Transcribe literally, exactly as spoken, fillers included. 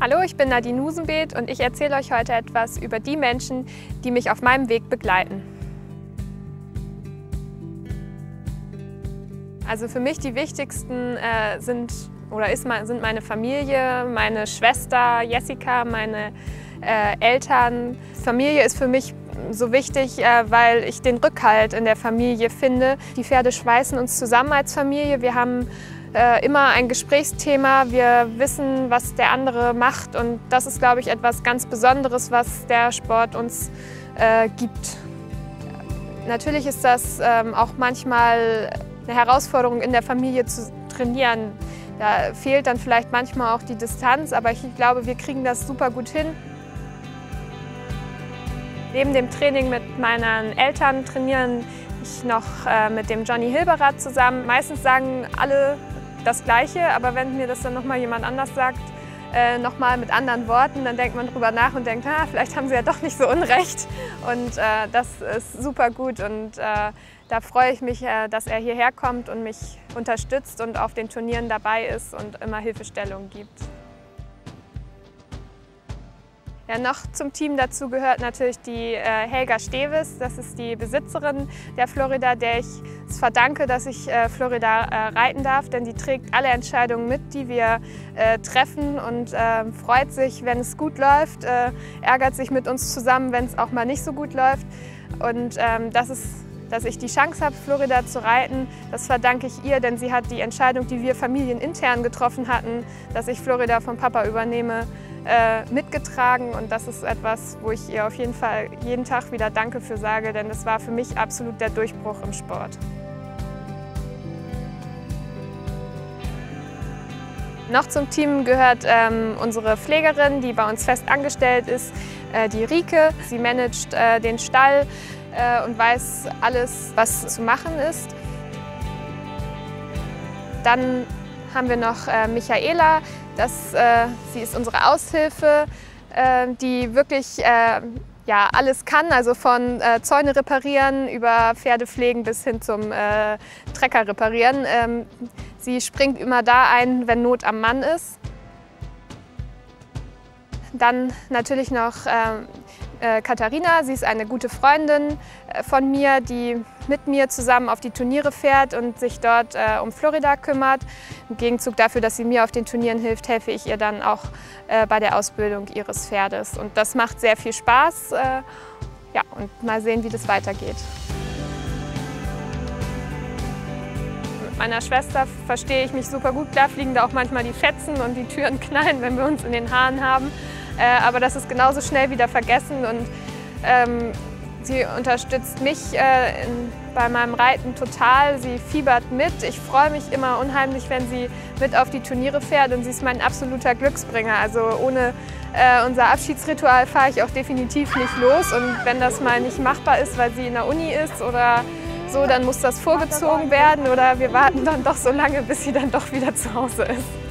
Hallo, ich bin Nadine Husenbeeth und ich erzähle euch heute etwas über die Menschen, die mich auf meinem Weg begleiten. Also für mich die wichtigsten äh, sind, oder ist, sind meine Familie, meine Schwester Jessica, meine äh, Eltern. Familie ist für mich so wichtig, äh, weil ich den Rückhalt in der Familie finde. Die Pferde schweißen uns zusammen als Familie. Wir haben äh, immer ein Gesprächsthema. Wir wissen, was der andere macht, und das ist, glaube ich, etwas ganz Besonderes, was der Sport uns äh, gibt. Natürlich ist das ähm, auch manchmal eine Herausforderung, in der Familie zu trainieren. Da fehlt dann vielleicht manchmal auch die Distanz, aber ich glaube, wir kriegen das super gut hin. Neben dem Training mit meinen Eltern trainieren ich noch äh, mit dem Johnny Hilberath zusammen. Meistens sagen alle das Gleiche, aber wenn mir das dann nochmal jemand anders sagt, äh, nochmal mit anderen Worten, dann denkt man drüber nach und denkt, ah, vielleicht haben sie ja doch nicht so unrecht. Und äh, das ist super gut, und äh, da freue ich mich, äh, dass er hierher kommt und mich unterstützt und auf den Turnieren dabei ist und immer Hilfestellung gibt. Ja, noch zum Team dazu gehört natürlich die äh, Helga Steves. Das ist die Besitzerin der Florida, der ich es verdanke, dass ich äh, Florida äh, reiten darf, denn die trägt alle Entscheidungen mit, die wir äh, treffen, und äh, freut sich, wenn es gut läuft, äh, ärgert sich mit uns zusammen, wenn es auch mal nicht so gut läuft. Und ähm, das ist Dass ich die Chance habe, Florida zu reiten, das verdanke ich ihr, denn sie hat die Entscheidung, die wir familienintern getroffen hatten, dass ich Florida vom Papa übernehme, äh, mitgetragen. Und das ist etwas, wo ich ihr auf jeden Fall jeden Tag wieder Danke für sage, denn es war für mich absolut der Durchbruch im Sport. Noch zum Team gehört ähm, unsere Pflegerin, die bei uns fest angestellt ist, äh, die Rike. Sie managt äh, den Stall äh, und weiß alles, was zu machen ist. Dann haben wir noch äh, Michaela. Das, äh, sie ist unsere Aushilfe, äh, die wirklich äh, ja, alles kann, also von äh, Zäune reparieren über Pferde pflegen bis hin zum äh, Trecker reparieren. Ähm, sie springt immer da ein, wenn Not am Mann ist. Dann natürlich noch äh, äh, Katharina. Sie ist eine gute Freundin äh, von mir, die mit mir zusammen auf die Turniere fährt und sich dort äh, um Florida kümmert. Im Gegenzug dafür, dass sie mir auf den Turnieren hilft, helfe ich ihr dann auch äh, bei der Ausbildung ihres Pferdes. Und das macht sehr viel Spaß. Äh, ja, und mal sehen, wie das weitergeht. Mit meiner Schwester verstehe ich mich super gut. Klar fliegen da auch manchmal die Fetzen und die Türen knallen, wenn wir uns in den Haaren haben. Äh, aber das ist genauso schnell wieder vergessen, und ähm, sie unterstützt mich äh, in, bei meinem Reiten total. Sie fiebert mit. Ich freue mich immer unheimlich, wenn sie mit auf die Turniere fährt, und sie ist mein absoluter Glücksbringer. Also ohne äh, unser Abschiedsritual fahre ich auch definitiv nicht los, und wenn das mal nicht machbar ist, weil sie in der Uni ist oder so, dann muss das vorgezogen werden, oder wir warten dann doch so lange, bis sie dann doch wieder zu Hause ist.